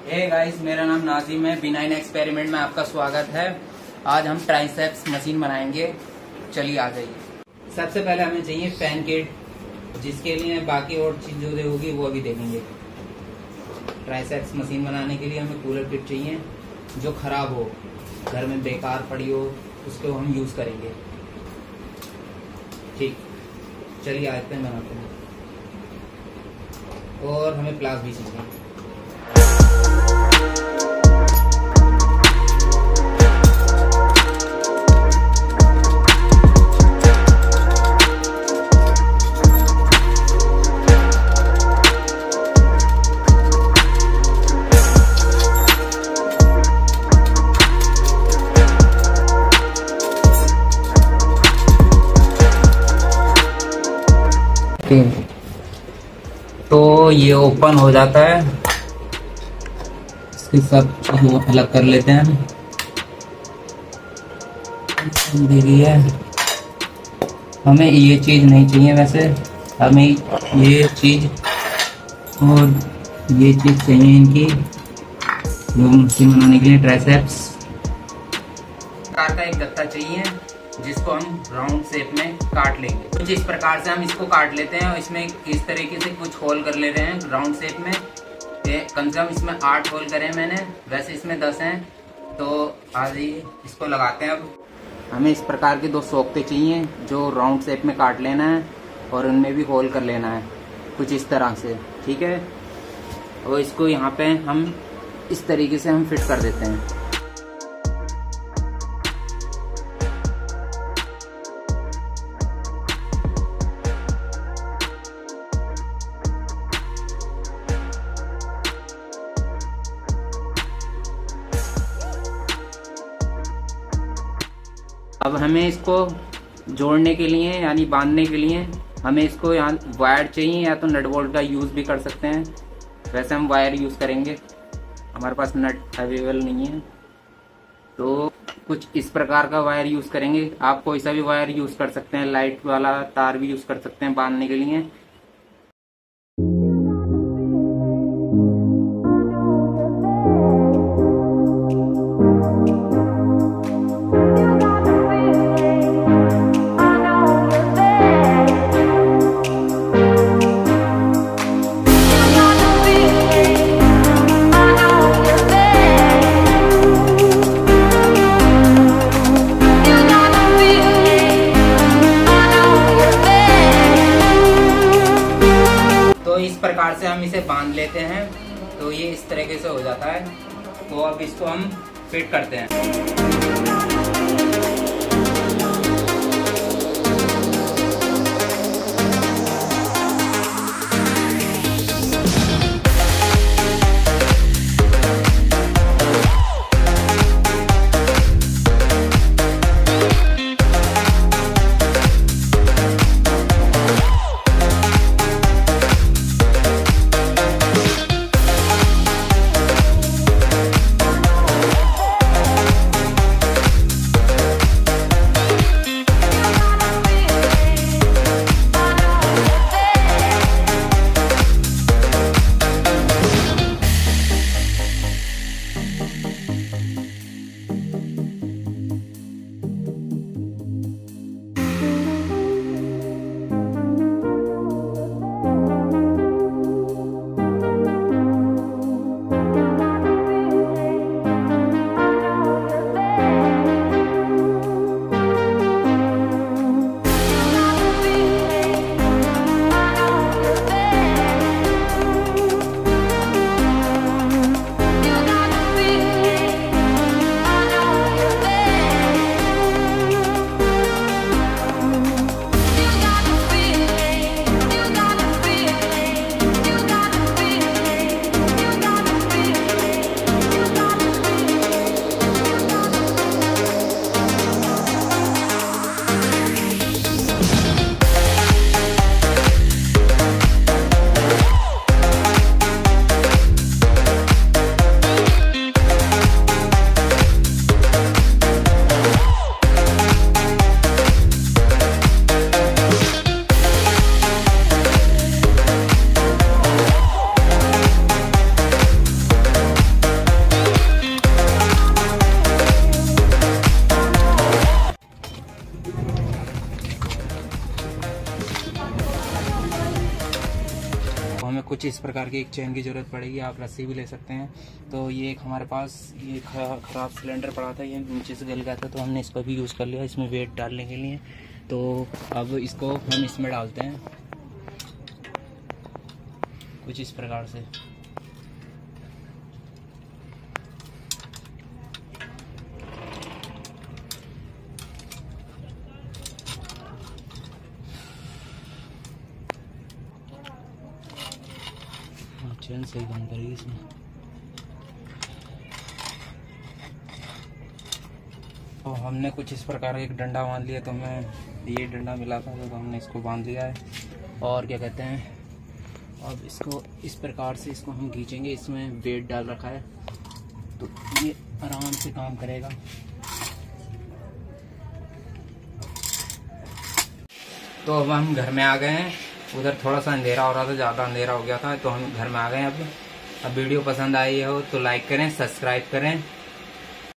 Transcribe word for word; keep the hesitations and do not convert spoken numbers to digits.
Hey guys, मेरा नाम नाजिम है। बी नाइन एक्सपेरिमेंट में आपका स्वागत है। आज हम ट्राइसेप्स मशीन बनाएंगे। चलिए आ जाइए। सबसे पहले हमें चाहिए फैन किट, जिसके लिए बाकी और चीजें होगी वो अभी देखेंगे। ट्राइसेप्स मशीन बनाने के लिए हमें कूलर किट चाहिए, जो खराब हो, घर में बेकार पड़ी हो, उसको हम यूज करेंगे। ठीक, चलिए आते हैं, बनाते हैं। और हमें प्लास भी चाहिए। तो ये ओपन हो जाता है। इसकी सब चीजें अलग कर लेते हैं। देखिए, हमें ये चीज नहीं चाहिए, वैसे हमें ये चीज और ये चीज चाहिए इनकी, जो मशीन बनाने के लिए ट्राइसेप्स कार का एक गत्ता चाहिए, जिसको हम राउंड शेप में काट लेंगे। कुछ इस प्रकार से हम इसको काट लेते हैं और इसमें इस तरीके से कुछ होल कर ले रहे हैं राउंड शेप में। कम से कम इसमें आठ होल करे हैं मैंने, वैसे इसमें दस हैं। तो आज ही इसको लगाते हैं। अब हमें इस प्रकार के दो सोखते चाहिए, जो राउंड शेप में काट लेना है और उनमें भी होल कर लेना है कुछ इस तरह से, ठीक है। और इसको यहाँ पे हम इस तरीके से हम फिट कर देते हैं। अब हमें इसको जोड़ने के लिए यानी बांधने के लिए हमें इसको यहाँ वायर चाहिए, या तो नट बोल्ट का यूज़ भी कर सकते हैं। वैसे हम वायर यूज़ करेंगे, हमारे पास नट अवेलेबल नहीं है, तो कुछ इस प्रकार का वायर यूज़ करेंगे। आप कोई सा भी वायर यूज़ कर सकते हैं, लाइट वाला तार भी यूज़ कर सकते हैं बांधने के लिए। इस प्रकार से हम इसे बांध लेते हैं, तो ये इस तरीके से हो जाता है। तो अब इसको हम फिट करते हैं। कुछ इस प्रकार की एक चेन की ज़रूरत पड़ेगी, आप रस्सी भी ले सकते हैं। तो ये एक हमारे पास ये ख़राब सिलेंडर पड़ा था, ये नीचे से गल गया था, तो हमने इसको भी यूज़ कर लिया इसमें वेट डालने के लिए। तो अब इसको हम इसमें डालते हैं कुछ इस प्रकार से। चैन सही काम करेगी इसमें। तो हमने कुछ इस प्रकार एक डंडा बांध लिया, तो हमें ये डंडा मिला था तो हमने इसको बांध लिया है। और क्या कहते हैं, अब इसको इस प्रकार से इसको हम खींचेंगे, इसमें वेट डाल रखा है तो ये आराम से काम करेगा। तो अब हम घर में आ गए हैं, उधर थोड़ा सा अंधेरा हो रहा था, ज़्यादा अंधेरा हो गया था, तो हम घर में आ गए हैं। अब अब वीडियो पसंद आई हो तो लाइक करें, सब्सक्राइब करें।